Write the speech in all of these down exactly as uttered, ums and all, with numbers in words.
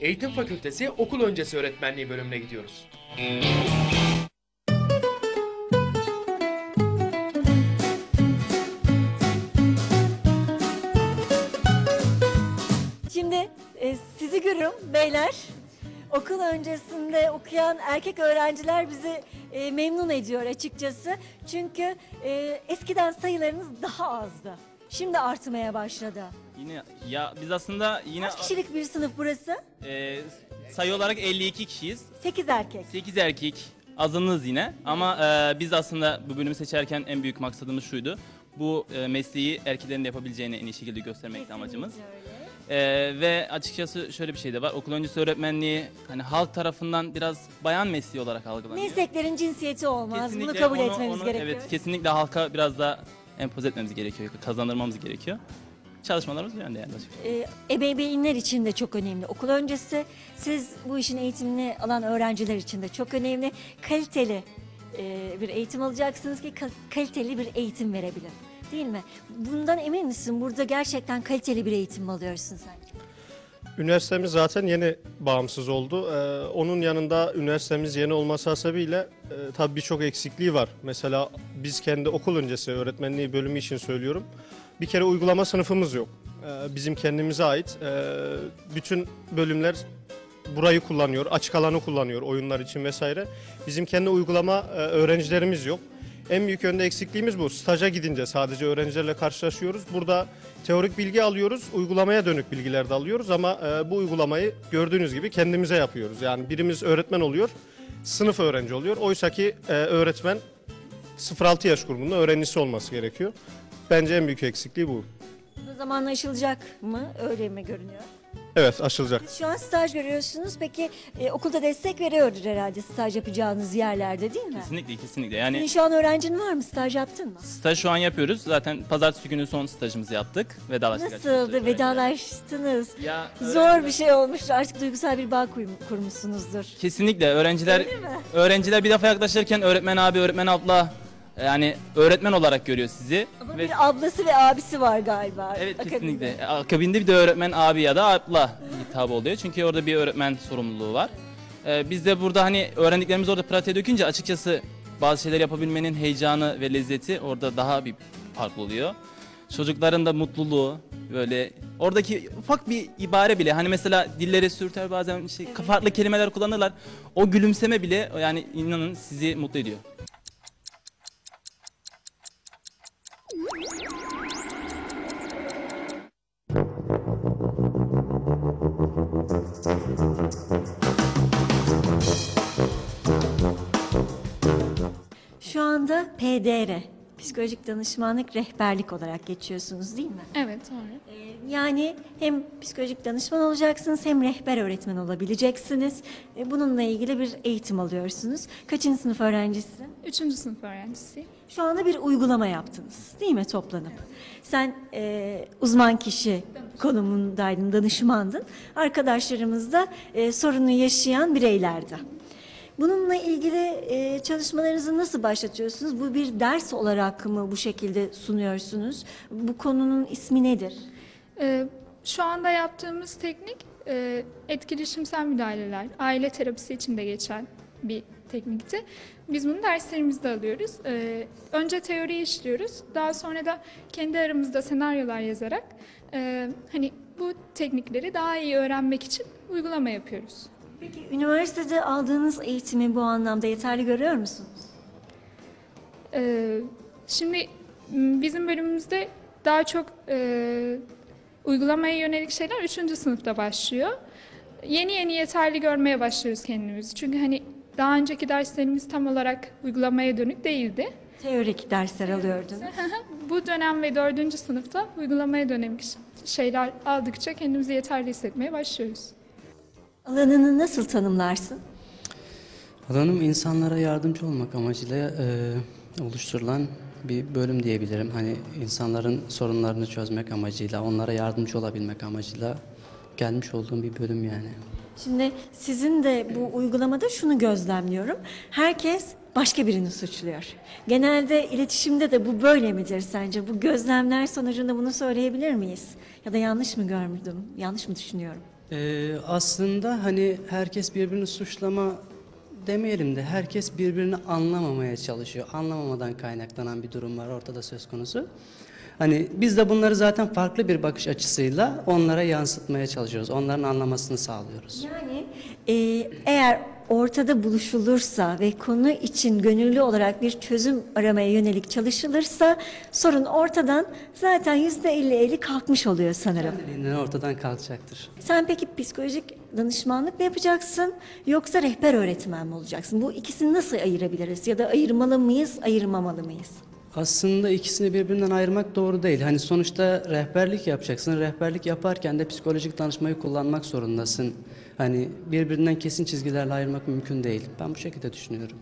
Eğitim Fakültesi Okul Öncesi Öğretmenliği bölümüne gidiyoruz. Şimdi e, sizi görüyorum beyler. Okul öncesinde okuyan erkek öğrenciler bizi e, memnun ediyor açıkçası. Çünkü e, eskiden sayılarınız daha azdı. Şimdi artmaya başladı. Yine ya biz aslında yine Kaç kişilik bir sınıf burası? e, sayı olarak elli iki kişiyiz. sekiz erkek. sekiz erkek azınlığız yine ama e, biz aslında bu bölümü seçerken en büyük maksadımız şuydu. Bu e, mesleği erkeklerin de yapabileceğini en iyi şekilde göstermekti amacımız. öyle. E, ve açıkçası şöyle bir şey de var. Okul öncesi öğretmenliği hani halk tarafından biraz bayan mesleği olarak algılanıyor. Mesleklerin cinsiyeti olmaz. Bunu Kesinlikle kabul onu- etmemiz onu- gerekiyor. Evet, kesinlikle halka biraz da empoze etmemiz gerekiyor, kazandırmamız gerekiyor. Çalışmalarımız bu yönde yani. Ee, ebeveynler için de çok önemli. Okul öncesi siz bu işin eğitimini alan öğrenciler için de çok önemli. Kaliteli e, bir eğitim alacaksınız ki ka- kaliteli bir eğitim verebilir. Değil mi? Bundan emin misin? Burada gerçekten kaliteli bir eğitim mi alıyorsun sen? Üniversitemiz zaten yeni bağımsız oldu. Ee, onun yanında üniversitemiz yeni olması hasebiyle e, tabii birçok eksikliği var. Mesela biz kendi okul öncesi öğretmenliği bölümü için söylüyorum. Bir kere uygulama sınıfımız yok. Ee, bizim kendimize ait. Ee, bütün bölümler burayı kullanıyor, açık alanı kullanıyor oyunlar için vesaire. Bizim kendi uygulama e, öğrencilerimiz yok. En büyük yönde eksikliğimiz bu. Staja gidince sadece öğrencilerle karşılaşıyoruz. Burada teorik bilgi alıyoruz, uygulamaya dönük bilgiler de alıyoruz ama e, bu uygulamayı gördüğünüz gibi kendimize yapıyoruz. Yani birimiz öğretmen oluyor, sınıf öğrenci oluyor. Oysa ki e, öğretmen sıfır altı yaş grubunda öğrencisi olması gerekiyor. Bence en büyük eksikliği bu. Bu zamanla aşılacak mı? Öyle mi görünüyor? Evet, aşılacak. Şu an staj görüyorsunuz. Peki e, okulda destek veriyordur herhalde staj yapacağınız yerlerde değil mi? Kesinlikle, kesinlikle. Senin Yani şu an öğrencin var mı? Staj yaptın mı? staj şu an yapıyoruz. Zaten pazartesi günü son stajımızı yaptık. Vedalaştık. açıkçası Nasıldı? öğrencilerle. Vedalaştınız. Ya, Zor öğrenciler- bir şey olmuştur. Artık duygusal bir bağ kurum- kurmuşsunuzdur. Kesinlikle öğrenciler Öyle mi? öğrenciler bir defa yaklaşırken öğretmen abi, öğretmen abla yani öğretmen olarak görüyor sizi. Ama Ve bir ablası ve abisi var galiba. evet akabinde. kesinlikle. Akabinde bir de öğretmen abi ya da abla hitabı oluyor. Çünkü orada bir öğretmen sorumluluğu var. Ee, biz de burada hani öğrendiklerimizi orada pratiğe dökünce açıkçası bazı şeyler yapabilmenin heyecanı ve lezzeti orada daha bir farklı oluyor. Çocukların da mutluluğu böyle oradaki ufak bir ibare bile hani mesela dilleri sürter bazen işte farklı kelimeler kullanırlar. O gülümseme bile yani inanın sizi mutlu ediyor. Şu anda P D R, psikolojik danışmanlık rehberlik olarak geçiyorsunuz değil mi? Evet, doğru. Ee, Yani hem psikolojik danışman olacaksınız hem rehber öğretmen olabileceksiniz. Ee, Bununla ilgili bir eğitim alıyorsunuz. Kaçıncı sınıf öğrencisisin? Üçüncü sınıf öğrencisiyim. Şu anda bir uygulama yaptınız değil mi toplanıp? Sen e, uzman kişi konumundaydın, danışmandın. Arkadaşlarımız da e, sorunu yaşayan bireylerdi. Bununla ilgili e, çalışmalarınızı nasıl başlatıyorsunuz? Bu bir ders olarak mı bu şekilde sunuyorsunuz? Bu konunun ismi nedir? Ee, şu anda yaptığımız teknik e, etkileşimsel müdahaleler, aile terapisi için de geçen bir teknikti. Biz bunu derslerimizde alıyoruz. Ee, önce teoriyi işliyoruz. Daha sonra da kendi aramızda senaryolar yazarak e, hani bu teknikleri daha iyi öğrenmek için uygulama yapıyoruz. Peki üniversitede aldığınız eğitimi bu anlamda yeterli görüyor musunuz? Ee, şimdi m, bizim bölümümüzde daha çok e, uygulamaya yönelik şeyler üçüncü sınıfta başlıyor. Yeni yeni yeterli görmeye başlıyoruz kendimizi. Çünkü hani daha önceki derslerimiz tam olarak uygulamaya dönük değildi. Teorik dersler alıyordunuz. Bu dönem ve dördüncü sınıfta uygulamaya dönük şeyler aldıkça kendimizi yeterli hissetmeye başlıyoruz. Alanını nasıl tanımlarsın? Alanım insanlara yardımcı olmak amacıyla e, oluşturulan bir bölüm diyebilirim. Hani insanların sorunlarını çözmek amacıyla, onlara yardımcı olabilmek amacıyla gelmiş olduğum bir bölüm yani. Şimdi sizin de bu uygulamada şunu gözlemliyorum. Herkes başka birini suçluyor. Genelde iletişimde de bu böyle midir sence? Bu gözlemler sonucunda bunu söyleyebilir miyiz? Ya da yanlış mı görmüyorum, yanlış mı düşünüyorum? Ee, aslında hani herkes birbirini suçlama demeyelim de herkes birbirini anlamamaya çalışıyor. Anlamamadan kaynaklanan bir durum var ortada söz konusu. Hani biz de bunları zaten farklı bir bakış açısıyla onlara yansıtmaya çalışıyoruz. Onların anlamasını sağlıyoruz. Yani e, eğer ortada buluşulursa ve konu için gönüllü olarak bir çözüm aramaya yönelik çalışılırsa sorun ortadan zaten yüzde elli elli kalkmış oluyor sanırım. Kendiliğinden ortadan kalkacaktır. Sen peki psikolojik danışmanlık mı yapacaksın yoksa rehber öğretmen mi olacaksın? Bu ikisini nasıl ayırabiliriz ya da ayırmalı mıyız, ayırmamalı mıyız? Aslında ikisini birbirinden ayırmak doğru değil. Hani sonuçta rehberlik yapacaksın. Rehberlik yaparken de psikolojik danışmayı kullanmak zorundasın. Hani birbirinden kesin çizgilerle ayırmak mümkün değil. Ben bu şekilde düşünüyorum.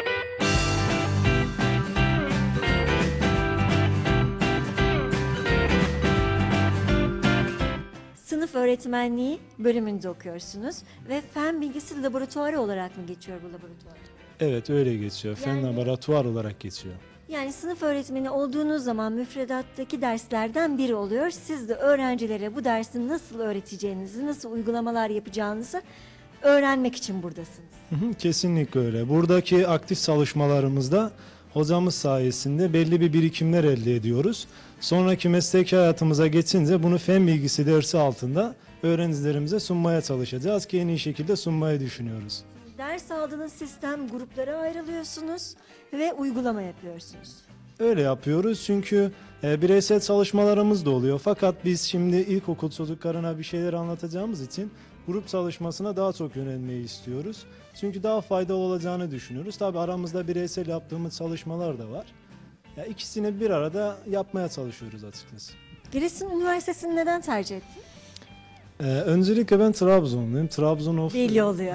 Sınıf öğretmenliği bölümünde okuyorsunuz ve fen bilgisi laboratuvarı olarak mı geçiyor bu laboratuvar? Evet öyle geçiyor. Fen Yani- laboratuvar olarak geçiyor. Yani sınıf öğretmeni olduğunuz zaman müfredattaki derslerden biri oluyor. Siz de öğrencilere bu dersi nasıl öğreteceğinizi, nasıl uygulamalar yapacağınızı öğrenmek için buradasınız. Hı hı, kesinlikle öyle. Buradaki aktif çalışmalarımızda hocamız sayesinde belli bir birikimler elde ediyoruz. Sonraki mesleki hayatımıza geçince bunu fen bilgisi dersi altında öğrencilerimize sunmaya çalışacağız ki en iyi şekilde sunmayı düşünüyoruz. Ders aldığınız sistem gruplara ayrılıyorsunuz ve uygulama yapıyorsunuz. Öyle yapıyoruz çünkü e, bireysel çalışmalarımız da oluyor. Fakat biz şimdi ilkokul çocuklarına bir şeyler anlatacağımız için grup çalışmasına daha çok yönelmeyi istiyoruz. Çünkü daha faydalı olacağını düşünüyoruz. Tabii aramızda bireysel yaptığımız çalışmalar da var. Ya ikisini bir arada yapmaya çalışıyoruz açıkçası. Giresun Üniversitesi'ni neden tercih ettin? Ee, öncelikle ben Trabzonluyum. Trabzon of Belli oluyor.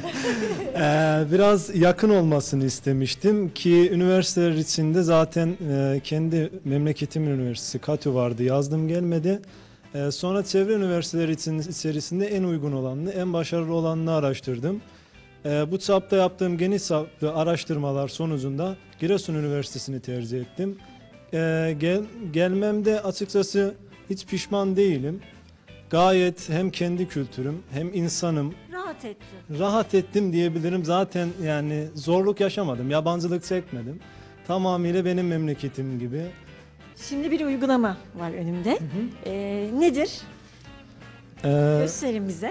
Ee, biraz yakın olmasını istemiştim ki üniversiteler içinde zaten e, kendi memleketimin üniversitesi KATÜ vardı, yazdım gelmedi. Ee, sonra çevre üniversiteleri için, içerisinde en uygun olanını, en başarılı olanını araştırdım. Ee, bu çapta yaptığım geniş çaplı araştırmalar sonucunda Giresun Üniversitesi'ni tercih ettim. Ee, gel, gelmemde açıkçası hiç pişman değilim. Gayet hem kendi kültürüm hem insanım, Rahat ettin. rahat ettim diyebilirim. Zaten yani zorluk yaşamadım, yabancılık çekmedim. Tamamıyla benim memleketim gibi. Şimdi bir uygulama var önümde. Ee, nedir? Ee, Gösterin bize.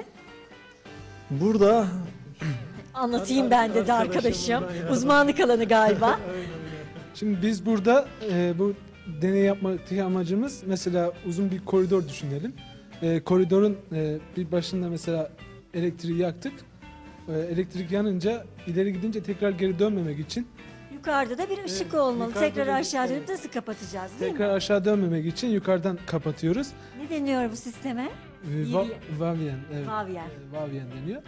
burada Anlatayım ben de, de Arkadaşım arkadaşım. buradan ya. Uzmanlık alanı galiba. Şimdi biz burada e, bu deney yapmadaki amacımız mesela uzun bir koridor düşünelim. E, koridorun e, bir başında mesela elektriği yaktık. E, elektrik yanınca ileri gidince tekrar geri dönmemek için Yukarıda da bir ışık Evet, olmalı. yukarıda Tekrar bir- aşağı dönüp evet. nasıl kapatacağız değil tekrar mi? aşağı dönmemek için yukarıdan kapatıyoruz. Ne deniyor bu sisteme? E, va- Yürüye- Vavyen, evet. Vavyen. E, Vavyen deniyor.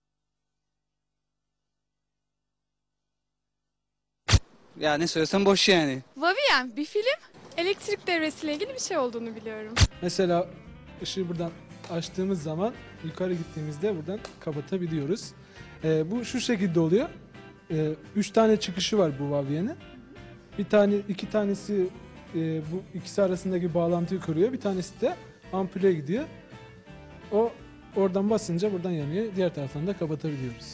Ya ne söylesem boş yani. Vavien bir film. Elektrik devresiyle ilgili bir şey olduğunu biliyorum. Mesela ışığı buradan açtığımız zaman yukarı gittiğimizde buradan kapatabiliyoruz. Ee, bu şu şekilde oluyor. Ee, üç tane çıkışı var bu Vavyen'in. Bir tane, iki tanesi e, bu ikisi arasındaki bağlantıyı kuruyor. Bir tanesi de ampule gidiyor. O oradan basınca buradan yanıyor. Diğer taraftan da kapatabiliyoruz.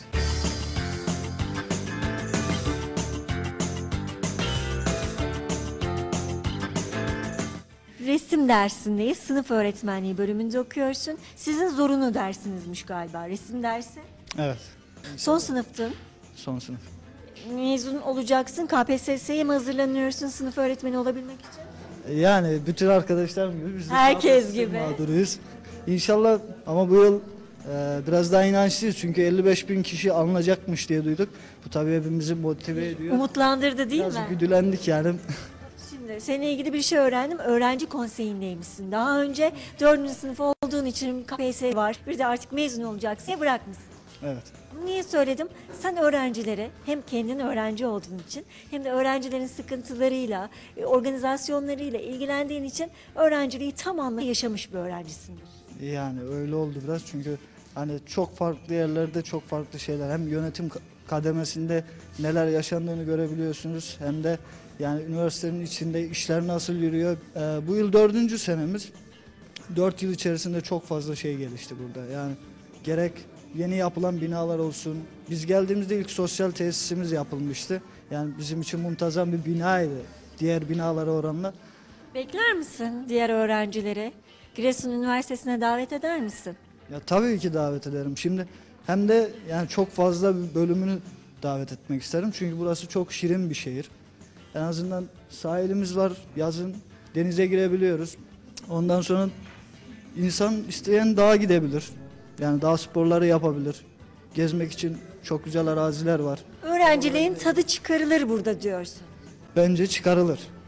Resim dersindeyiz. Sınıf öğretmenliği bölümünde okuyorsun. Sizin zorunlu dersinizmiş galiba resim dersi. Evet. Son sınıftın. Son sınıf. Mezun olacaksın. K P S S'ye mi hazırlanıyorsun sınıf öğretmeni olabilmek için? Yani bütün arkadaşlarım gibi biz de Herkes mağdur- gibi. mağduruyuz. İnşallah ama bu yıl e, biraz daha inançlıyız çünkü elli beş bin kişi alınacakmış diye duyduk. Bu tabii hepimizi motive ediyor. Umutlandırdı değil Biraz mi? güdülendik yani. Şimdi seninle ilgili bir şey öğrendim. Öğrenci konseyindeymişsin. Daha önce dördüncü sınıf olduğun için K P S S var. Bir de artık mezun olacaksın. Niye bırakmışsın? Evet. Niye söyledim? Sen öğrencilere hem kendin öğrenci olduğun için hem de öğrencilerin sıkıntılarıyla, e, organizasyonlarıyla ilgilendiğin için öğrenciliği tam anlamda yaşamış bir öğrencisindir. Yani öyle oldu biraz çünkü hani çok farklı yerlerde çok farklı şeyler hem yönetim ka- kademesinde neler yaşandığını görebiliyorsunuz hem de yani üniversitenin içinde işler nasıl yürüyor. Ee, bu yıl dördüncü senemiz. dört yıl içerisinde çok fazla şey gelişti burada. Yani gerek yeni yapılan binalar olsun. Biz geldiğimizde ilk sosyal tesisimiz yapılmıştı. Yani bizim için muntazam bir binaydı diğer binalara oranla. Bekler misin diğer öğrencileri? Giresun Üniversitesi'ne davet eder misin? Ya tabii ki davet ederim. Şimdi hem de yani çok fazla bir bölümünü davet etmek isterim. Çünkü burası çok şirin bir şehir. En azından sahilimiz var. Yazın denize girebiliyoruz. Ondan sonra insan isteyen dağa gidebilir. Yani dağ sporları yapabilir. Gezmek için çok güzel araziler var. Öğrenciliğin tadı çıkarılır burada diyorsun. Bence çıkarılır.